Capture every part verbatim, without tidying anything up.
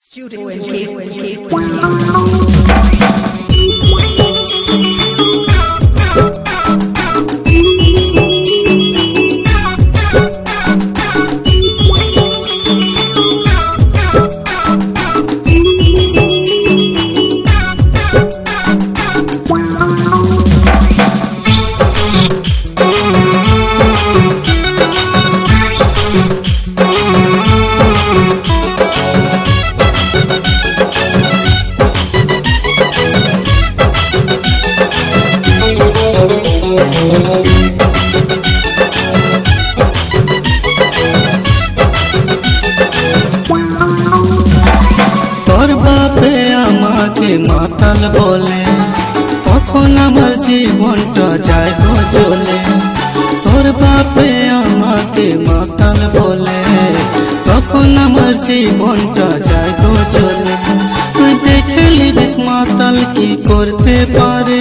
Studio and Cave. तोर बापे आमा के मातल बोले कखन आमार जीवनटा जाय गो चले। तोर बापे आमा के मातल बोले कखन आमार जीवनटा जाय गो चले। तुई देखे लिबिस मातल की करते पारे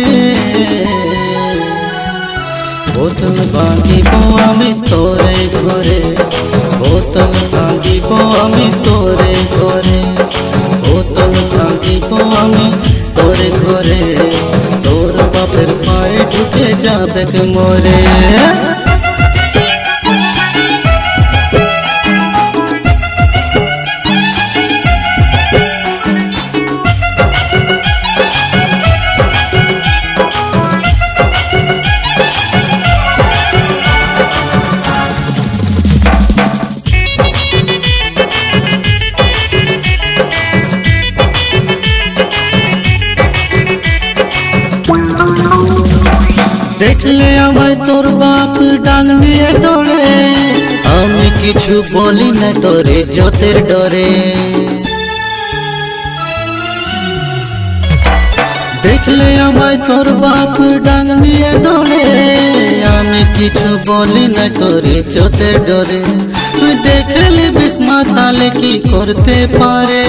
बोतल भांगिबो आमी तोरे घरे, बोतल भांगिबो आमी तोरे घरे, बोतल भांगिबो आमी तोरे घरे। तोर बापेर पाए ढुके जाबे मोरे। देखले आमाय तोर बाप डांग निये दौड़े, आमी किछु बोली ना तोर इज्जतेर डरे। देखले आमाय तोर बाप डांग निये दौड़े, आमी किछु बोली ना तोर इज्जतेर डरे। तुई देखे लिबिस माताल की करते पारे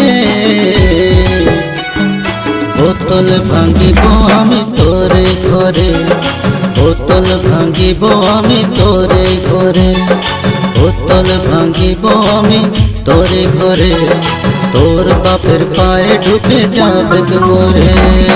बोतल भांगिबो आमी तोरे घरे, बोतल भांगिबो आमी तोरे घरे, बोतल भांगिबो आमी तोरे घरे। तोर बापेर पाए ढुके जाबे मोरे।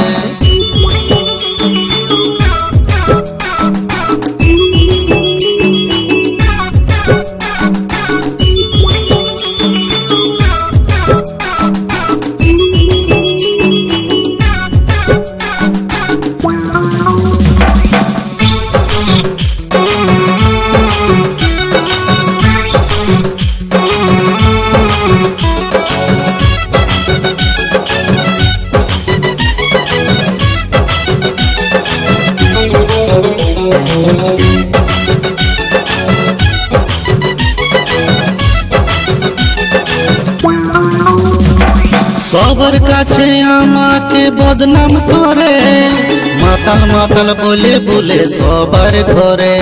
सबर काछे आमाके बदनाम करे, माताल माताल बोले बोले सबर घरे।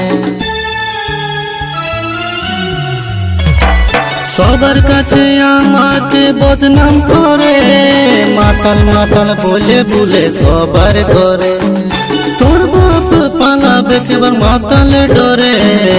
सबर काछे आमाके बदनाम करे, माताल माताल बोले बोले सबर घरे। तोर बाप पालाबे केबार माताल डरे,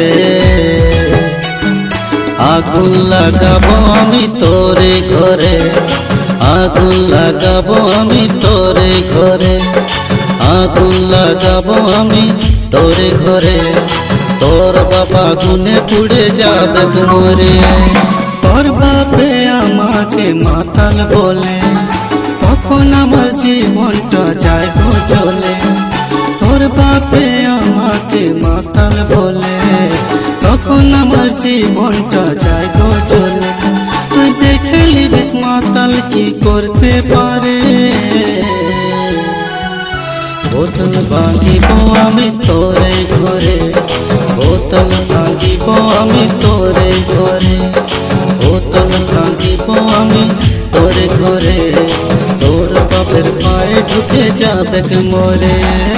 आगुन लागाबो आमी तोरे घरे, आगुन लागाबो आमी तोरे घरे, आगुन लागाबो आमी तोरे घरे। तोर बाप आगुने पुड़े जाबे मोरे। तोर बापे आमाके माताल बोले कखन आमार जीवनटा जाय गो चले। तोर बापे आमाके माताल बोले कखन आमार जीवनटा जाय गो चले। तुई देखे लिबिस माताल की करते पारे बोतल भांगिबो आमी तोरे घरे, बोतल भांगिबो आमी तोरे घरे, बोतल भांगिबो आमी तोरे घरे। तोर बापेर पाए ढुके जाबे मोरे।